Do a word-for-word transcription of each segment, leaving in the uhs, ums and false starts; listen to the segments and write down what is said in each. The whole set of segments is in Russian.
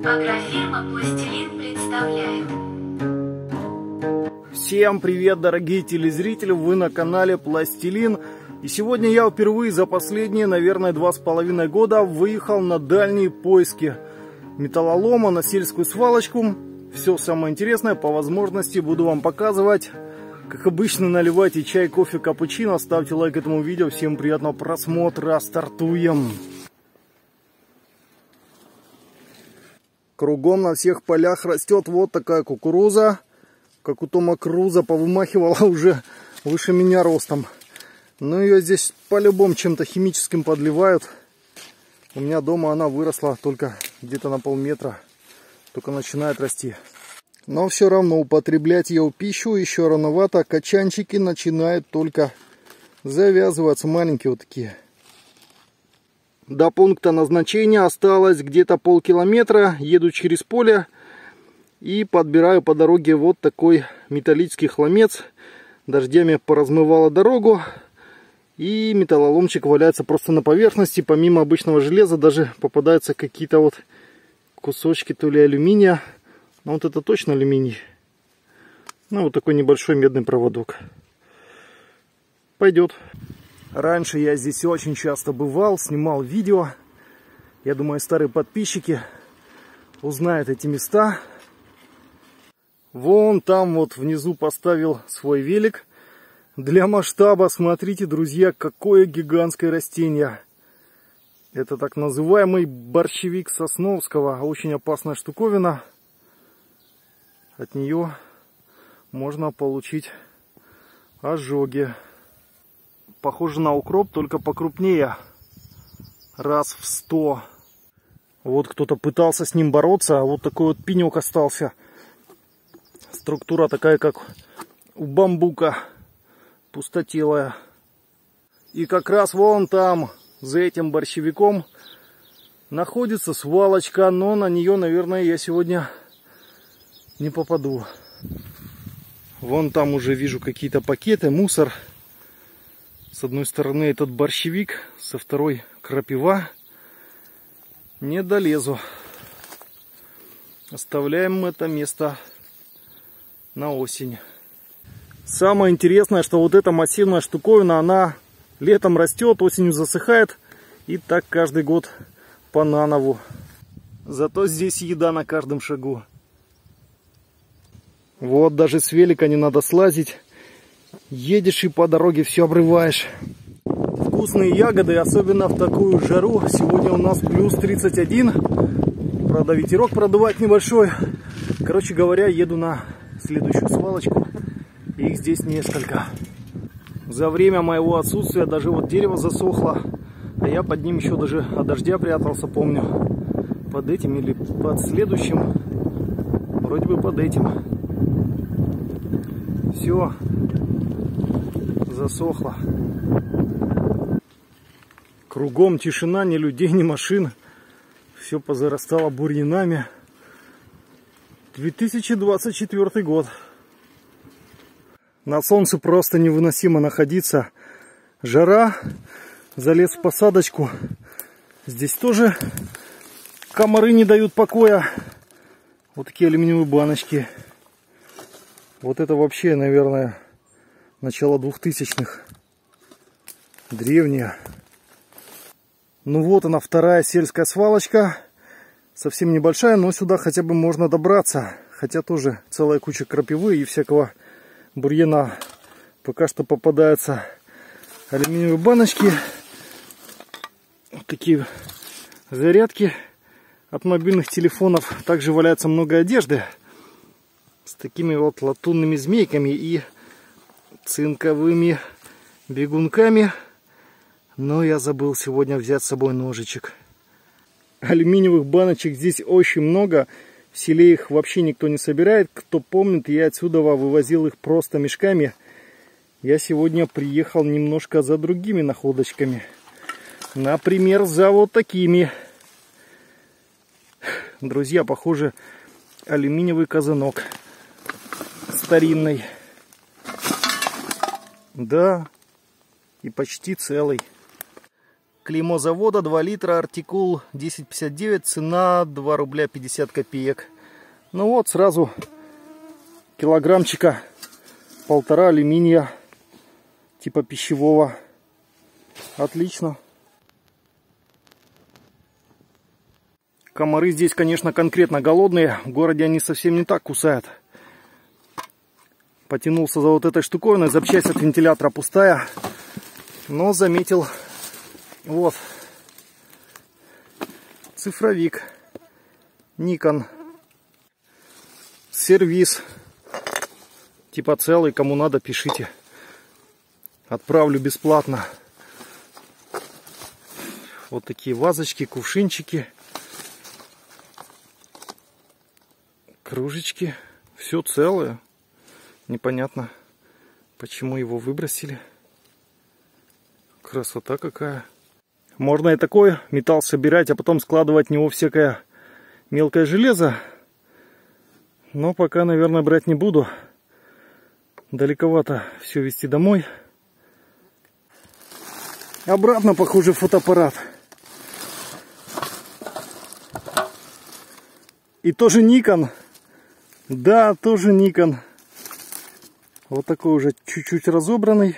Агрофирма «Пластилин» представляет. Всем привет, дорогие телезрители! Вы на канале Пластилин. И сегодня я впервые за последние, наверное, два с половиной года выехал на дальние поиски металлолома, на сельскую свалочку. Все самое интересное по возможности буду вам показывать. Как обычно, наливайте чай, кофе, капучино, ставьте лайк этому видео. Всем приятного просмотра, стартуем! Кругом на всех полях растет вот такая кукуруза. Как у Тома Круза, повымахивала уже выше меня ростом. Но ее здесь по-любому чем-то химическим подливают. У меня дома она выросла только где-то на полметра. Только начинает расти. Но все равно употреблять ее в пищу еще рановато. Качанчики начинают только завязываться. Маленькие вот такие. До пункта назначения осталось где-то полкилометра. Еду через поле. И подбираю по дороге вот такой металлический хламец. Дождями поразмывало дорогу. И металлоломчик валяется просто на поверхности. Помимо обычного железа даже попадаются какие-то вот кусочки то ли алюминия. Но вот это точно алюминий. Ну вот такой небольшой медный проводок. Пойдет. Раньше я здесь очень часто бывал, снимал видео. Я думаю, старые подписчики узнают эти места. Вон там вот внизу поставил свой велик. Для масштаба, смотрите, друзья, какое гигантское растение. Это так называемый борщевик Сосновского. Очень опасная штуковина. От нее можно получить ожоги. Похоже на укроп, только покрупнее. Раз в сто. Вот кто-то пытался с ним бороться, а вот такой вот пенек остался. Структура такая, как у бамбука. Пустотелая. И как раз вон там, за этим борщевиком, находится свалочка. Но на нее, наверное, я сегодня не попаду. Вон там уже вижу какие-то пакеты, мусор. С одной стороны этот борщевик, со второй крапива. Не долезу. Оставляем это место на осень. Самое интересное, что вот эта массивная штуковина, она летом растет, осенью засыхает. И так каждый год по нанову. Зато здесь еда на каждом шагу. Вот даже с велика не надо слазить. Едешь и по дороге все обрываешь. Вкусные ягоды, особенно в такую жару. Сегодня у нас плюс тридцать один. Правда, ветерок продувает небольшой. Короче говоря, еду на следующую свалочку. Их здесь несколько. За время моего отсутствия даже вот дерево засохло. А я под ним еще даже от дождя прятался, помню. Под этим или под следующим. Вроде бы под этим. Все засохло. Кругом тишина, ни людей, ни машин. Все позарастало бурьянами. две тысячи двадцать четвёртый год. На солнце просто невыносимо находиться. Жара. Залез в посадочку. Здесь тоже комары не дают покоя. Вот такие алюминиевые баночки. Вот это вообще, наверное, начало двухтысячных. Древняя. Ну вот она, вторая сельская свалочка. Совсем небольшая, но сюда хотя бы можно добраться. Хотя тоже целая куча крапивы и всякого бурьяна. Пока что попадаются алюминиевые баночки. Вот такие зарядки от мобильных телефонов. Также валяется много одежды. С такими вот латунными змейками и цинковыми бегунками. Но я забыл сегодня взять с собой ножичек. Алюминиевых баночек здесь очень много. В селе их вообще никто не собирает. Кто помнит, я отсюда вывозил их просто мешками. Я сегодня приехал немножко за другими находочками. Например, за вот такими. Друзья, похоже, алюминиевый казанок. Старинный. Да, и почти целый. Клеймо завода, два литра, артикул десять пятьдесят девять, цена два рубля пятьдесят копеек. Ну вот, сразу килограммчика полтора алюминия, типа пищевого. Отлично. Комары здесь, конечно, конкретно голодные. В городе они совсем не так кусают. Потянулся за вот этой штуковиной. Запчасть от вентилятора пустая. Но заметил, вот, цифровик. Nikon. Сервис. Типа целый. Кому надо, пишите. Отправлю бесплатно. Вот такие вазочки, кувшинчики. Кружечки. Все целое. Непонятно, почему его выбросили. Красота какая. Можно и такой металл собирать, а потом складывать в него всякое мелкое железо. Но пока, наверное, брать не буду. Далековато все везти домой. Обратно, похоже, фотоаппарат. И тоже Nikon. Да, тоже Nikon. Вот такой уже чуть-чуть разобранный.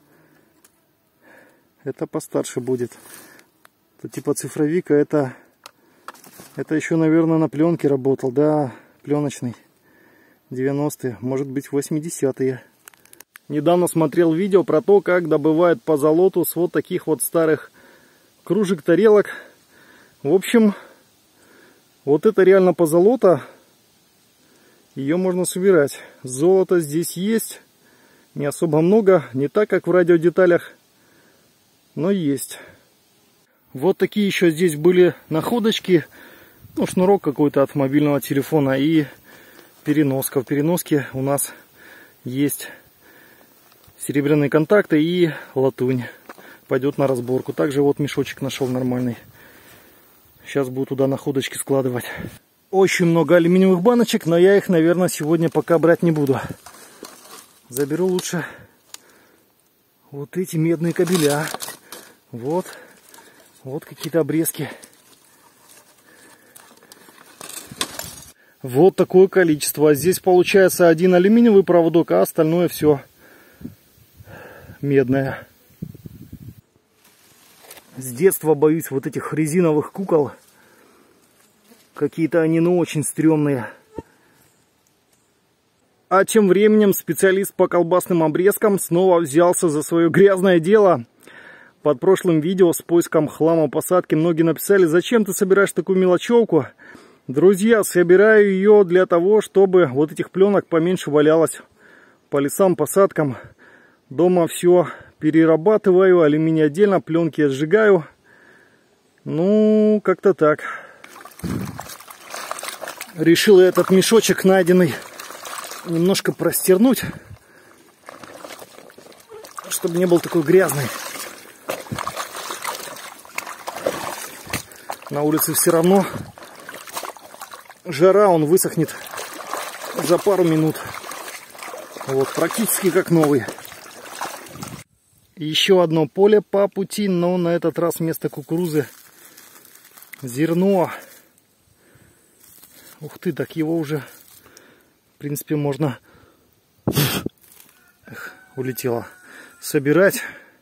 Это постарше будет. Это типа цифровик, а это, это еще, наверное, на пленке работал. Да, пленочный. девяностые, может быть, восьмидесятые. Недавно смотрел видео про то, как добывают позолоту с вот таких вот старых кружек, тарелок. В общем, вот это реально позолота. Ее можно собирать. Золото здесь есть. Не особо много. Не так, как в радиодеталях. Но есть. Вот такие еще здесь были находочки. Ну, шнурок какой-то от мобильного телефона. И переноска. В переноске у нас есть серебряные контакты и латунь. Пойдет на разборку. Также вот мешочек нашел нормальный. Сейчас буду туда находочки складывать. Очень много алюминиевых баночек, но я их, наверное, сегодня пока брать не буду. Заберу лучше вот эти медные кабеля. Вот. Вот какие-то обрезки. Вот такое количество. Здесь получается один алюминиевый проводок, а остальное все медное. С детства боюсь вот этих резиновых кукол. Какие-то они, ну, очень стрёмные. А тем временем специалист по колбасным обрезкам снова взялся за свое грязное дело. Под прошлым видео с поиском хлама посадки многие написали: зачем ты собираешь такую мелочевку? Друзья, собираю ее для того, чтобы вот этих пленок поменьше валялось по лесам, посадкам. Дома все перерабатываю, алюминий отдельно, пленки я сжигаю. Ну, как-то так. Решил я этот мешочек найденный немножко простернуть, чтобы не был такой грязный. На улице все равно жара, он высохнет за пару минут. Вот, практически как новый. Еще одно поле по пути, но на этот раз вместо кукурузы зерно. Ух ты, так его уже, в принципе, можно... Эх, улетело. Собирать.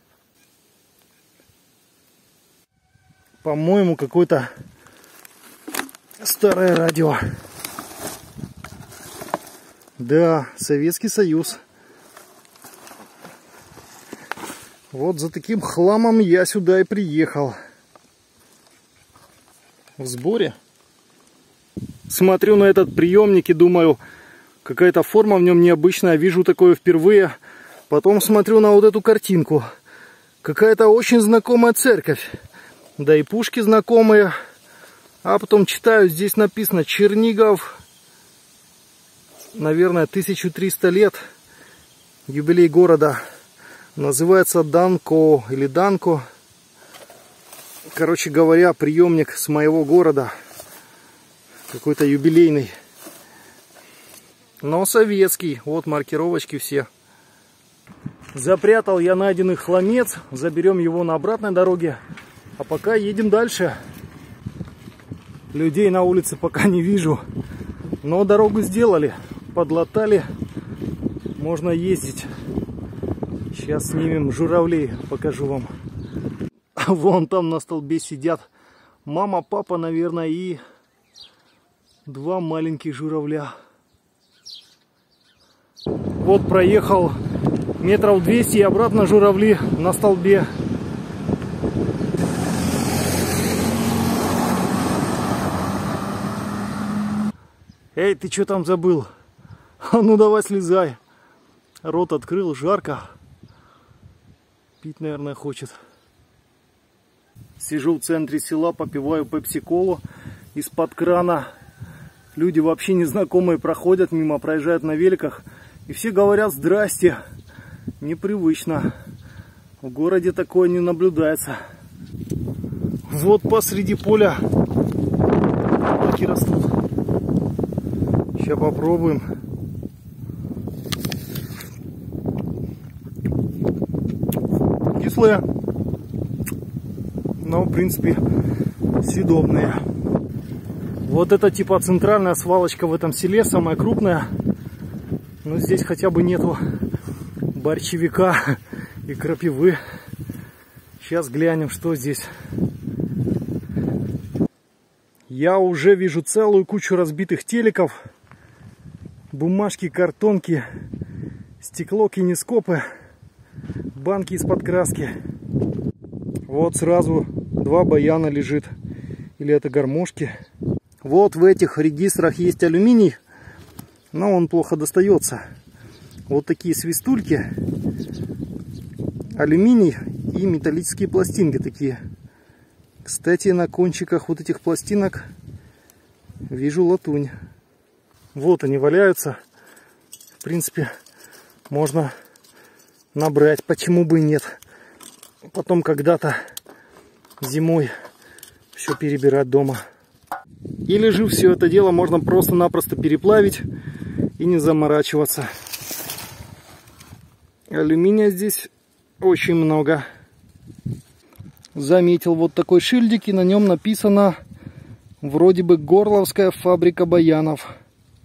По-моему, какое-то старое радио. Да, Советский Союз. Вот за таким хламом я сюда и приехал. В сборе. Смотрю на этот приемник и думаю, какая-то форма в нем необычная. Вижу такое впервые. Потом смотрю на вот эту картинку. Какая-то очень знакомая церковь. Да и пушки знакомые. А потом читаю, здесь написано Чернигов. Наверное, тысяча триста лет. Юбилей города. Называется Данко или Данко. Короче говоря, приемник с моего города. Какой-то юбилейный. Но советский. Вот маркировочки все. Запрятал я найденный хламец. Заберем его на обратной дороге. А пока едем дальше. Людей на улице пока не вижу. Но дорогу сделали, подлатали. Можно ездить. Сейчас снимем журавлей, покажу вам. Вон там на столбе сидят мама, папа, наверное, и два маленьких журавля. Вот проехал метров двести и обратно журавли на столбе. Эй, ты что там забыл? А ну давай слезай. Рот открыл, жарко. Пить, наверное, хочет. Сижу в центре села, попиваю пепси-колу из-под крана. Люди вообще незнакомые проходят мимо, проезжают на великах. И все говорят здрасте. Непривычно. В городе такое не наблюдается. Вот посреди поля яблоки растут. Сейчас попробуем. Кислые. Но в принципе съедобные. Вот это типа центральная свалочка в этом селе, самая крупная. Но здесь хотя бы нету борщевика и крапивы. Сейчас глянем, что здесь. Я уже вижу целую кучу разбитых телеков. Бумажки, картонки, стекло, кинескопы, банки из-под краски. Вот сразу два баяна лежит. Или это гармошки. Вот в этих регистрах есть алюминий, но он плохо достается. Вот такие свистульки, алюминий и металлические пластинки такие. Кстати, на кончиках вот этих пластинок вижу латунь. Вот они валяются. В принципе, можно набрать, почему бы и нет. Потом когда-то зимой все перебирать дома. Или же все это дело можно просто-напросто переплавить и не заморачиваться. Алюминия здесь очень много. Заметил вот такой шильдик, и на нем написано вроде бы Горловская фабрика баянов.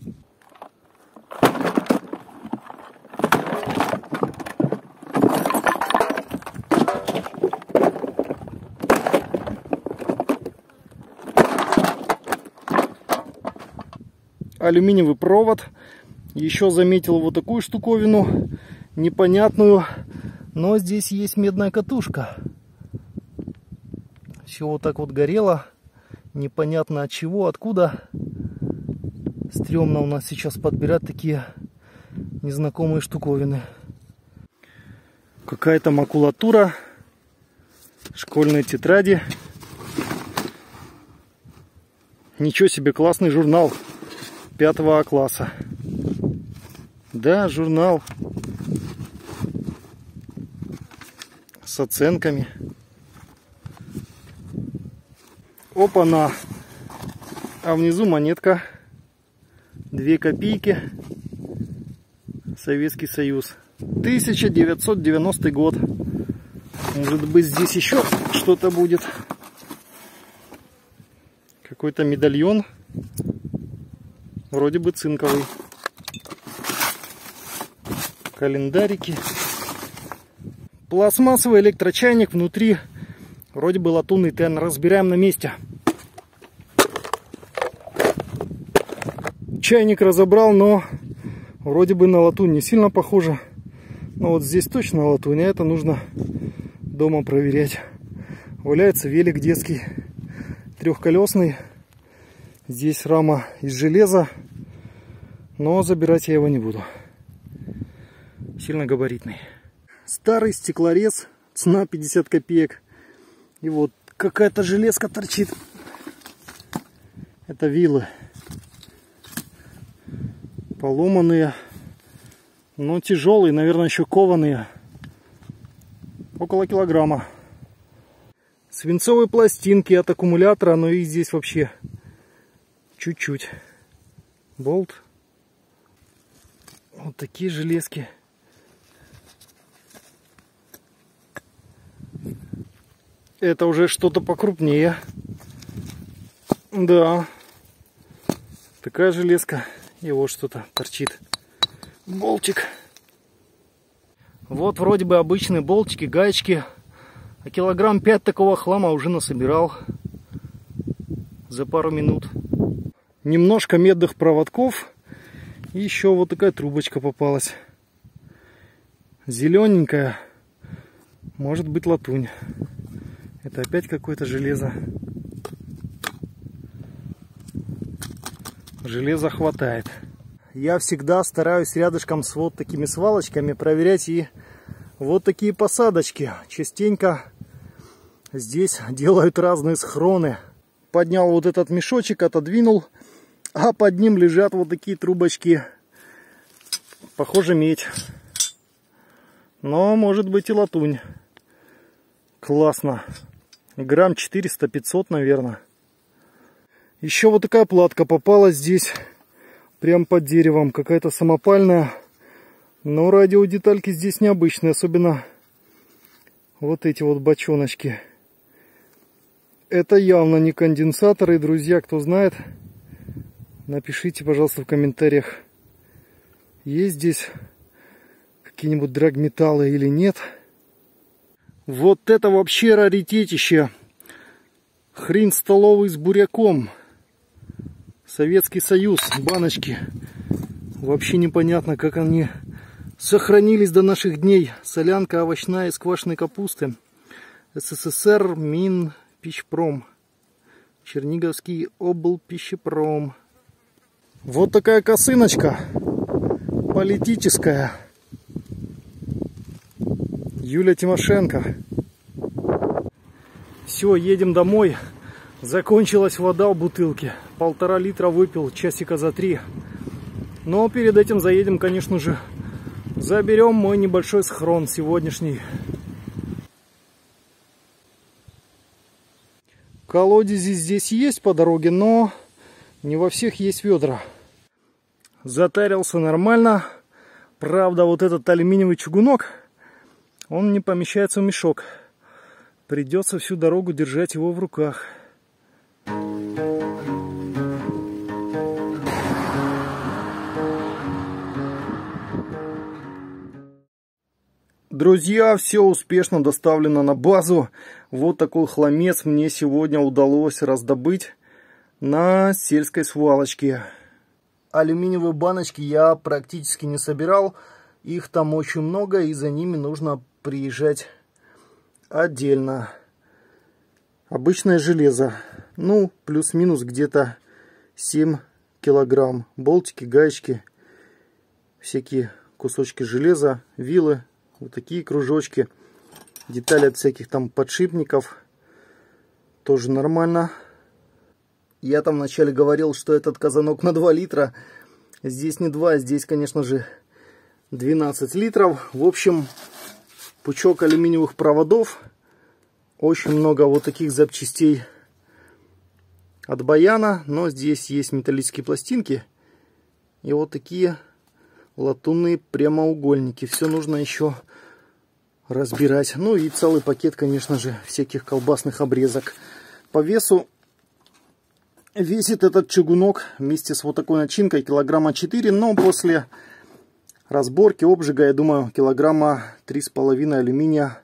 Алюминиевый провод. Еще заметил вот такую штуковину непонятную, но здесь есть медная катушка. Все вот так вот горело, непонятно от чего, откуда. Стремно у нас сейчас подбирать такие незнакомые штуковины. Какая-то макулатура, школьные тетради. Ничего себе, классный журнал пятого А класса. Да, журнал с оценками. Опа-на! А внизу монетка. Две копейки. Советский Союз. тысяча девятьсот девяностый год. Может быть, здесь еще что-то будет. Какой-то медальон. Вроде бы цинковый. Календарики. Пластмассовый электрочайник. Внутри вроде бы латунный тен. Разбираем на месте. Чайник разобрал, но вроде бы на латунь не сильно похоже. Но вот здесь точно латунь, а это нужно дома проверять. Валяется велик детский, трехколесный. Здесь рама из железа, но забирать я его не буду. Сильно габаритный. Старый стеклорез, цена пятьдесят копеек. И вот какая-то железка торчит. Это вилы. Поломанные, но тяжелые, наверное, еще кованые. Около килограмма. Свинцовые пластинки от аккумулятора, но и здесь вообще чуть-чуть. Болт. Вот такие железки. Это уже что-то покрупнее. Да. Такая железка. И вот что-то торчит. Болтик. Вот вроде бы обычные болтики, гаечки. А килограмм пять такого хлама уже насобирал. За пару минут. Немножко медных проводков. И еще вот такая трубочка попалась. Зелененькая. Может быть латунь. Это опять какое-то железо. Железа хватает. Я всегда стараюсь рядышком с вот такими свалочками проверять и вот такие посадочки. Частенько здесь делают разные схроны. Поднял вот этот мешочек, отодвинул, а под ним лежат вот такие трубочки. Похоже, медь. Но может быть и латунь. Классно. Грамм четыреста-пятьсот, наверное. Еще вот такая платка попалась здесь. Прям под деревом. Какая-то самопальная. Но радиодетальки здесь необычные. Особенно вот эти вот бочоночки. Это явно не конденсаторы. Друзья, кто знает, напишите, пожалуйста, в комментариях, есть здесь какие-нибудь драгметаллы или нет. Вот это вообще раритетище. Хрень столовый с буряком. Советский Союз. Баночки. Вообще непонятно, как они сохранились до наших дней. Солянка овощная из квашеной капусты. СССР, Минпищепром. Черниговский облпищепром. Вот такая косыночка. Политическая. Юлия Тимошенко. Все, едем домой. Закончилась вода в бутылке. Полтора литра выпил часика за три. Но перед этим заедем, конечно же, заберем мой небольшой схрон сегодняшний. Колодези здесь есть по дороге, но не во всех есть ведра. Затарился нормально. Правда, вот этот алюминиевый чугунок, он не помещается в мешок. Придется всю дорогу держать его в руках. Друзья, все успешно доставлено на базу. Вот такой хламец мне сегодня удалось раздобыть на сельской свалочке. Алюминиевые баночки я практически не собирал. Их там очень много, и за ними нужно приезжать отдельно. Обычное железо. Ну, плюс-минус где-то семь килограмм. Болтики, гаечки, всякие кусочки железа, вилы, вот такие кружочки. Детали от всяких там подшипников. Тоже нормально. Я там вначале говорил, что этот казанок на два литра. Здесь не два, здесь, конечно же, двенадцать литров. В общем, пучок алюминиевых проводов. Очень много вот таких запчастей от баяна. Но здесь есть металлические пластинки. И вот такие латунные прямоугольники. Все нужно еще разбирать. Ну и целый пакет, конечно же, всяких колбасных обрезок. По весу весит этот чугунок вместе с вот такой начинкой килограмма четыре. Но после разборки, обжига, я думаю, килограмма три с половиной алюминия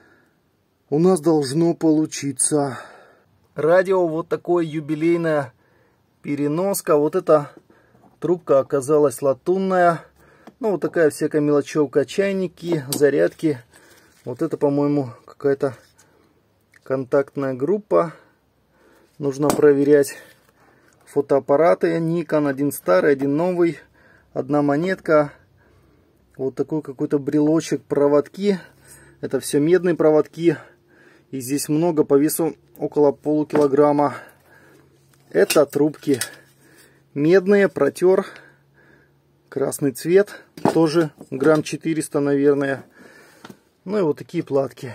у нас должно получиться. Радио вот такое юбилейная переноска. Вот эта трубка оказалась латунная. Ну, вот такая всякая мелочевка. Чайники, зарядки. Вот это, по-моему, какая-то контактная группа. Нужно проверять фотоаппараты. Nikon, один старый, один новый. Одна монетка. Вот такой какой-то брелочек, проводки. Это все медные проводки. И здесь много, по весу около полукилограмма. Это трубки медные, протер. Красный цвет. Тоже грамм четыреста, наверное. Ну и вот такие платки.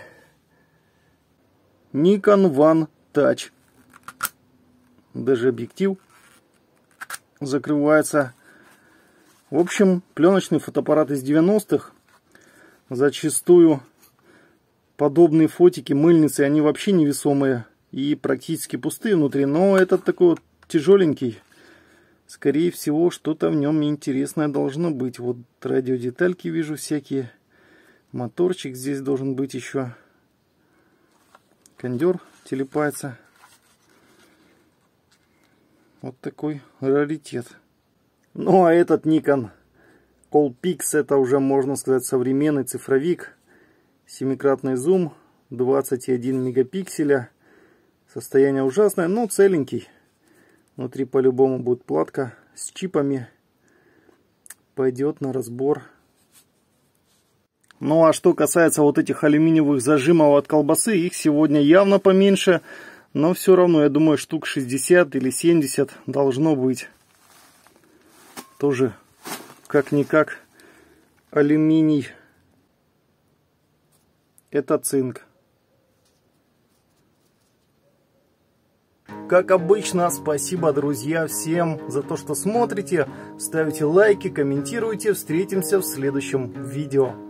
Nikon One Touch. Даже объектив закрывается. В общем, пленочный фотоаппарат из девяностых. Зачастую подобные фотики, мыльницы, они вообще невесомые и практически пустые внутри. Но этот такой вот тяжеленький. Скорее всего, что-то в нем интересное должно быть. Вот радиодетальки вижу всякие. Моторчик здесь должен быть еще. Кондер телепается. Вот такой раритет. Ну а этот Nikon Coolpix, это уже, можно сказать, современный цифровик. Семикратный зум, двадцать один мегапикселя. Состояние ужасное, но целенький. Внутри по-любому будет платка с чипами. Пойдет на разбор. Ну а что касается вот этих алюминиевых зажимов от колбасы, их сегодня явно поменьше. Но все равно, я думаю, штук шестьдесят или семьдесят должно быть. Тоже как-никак алюминий. Это цинк. Как обычно, спасибо, друзья, всем за то, что смотрите. Ставите лайки, комментируйте. Встретимся в следующем видео.